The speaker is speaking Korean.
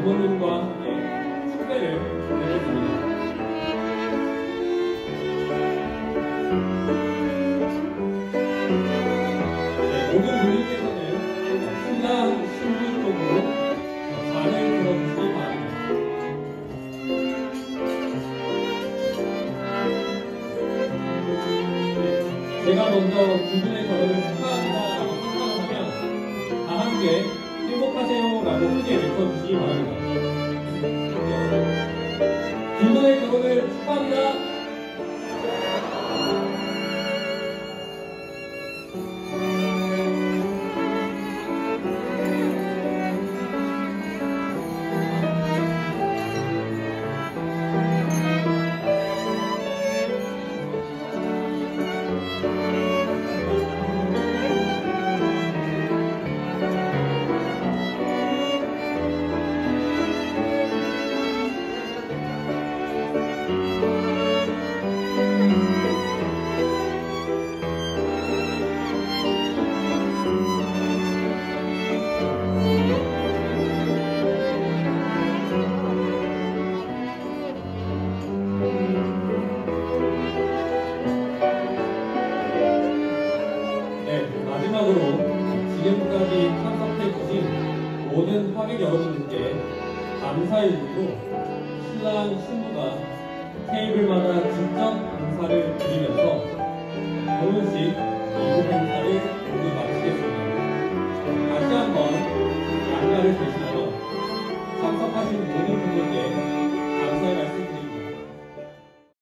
부모님과 함께 축배를 드리겠습니다. 모든 분들께서는 신랑 신부 쪽으로 잔을 들어주시기 바랍니다. 제가 먼저 두 분의 결혼을 축하합니다라고 선언을 하면 다 함께 행복하세요라고 크게 외쳐주시기 바랍니다. 두 분의 결혼을 축하합니다. 마지막으로 지금까지 참석해주신 모든 하객 여러분들께 감사의 의미로 신랑 신부가 테이블마다 직접 인사를 드리면서 결혼식 이후 행사를 모두 마치겠습니다. 다시 한번 양가를 대신하여 참석하신 모든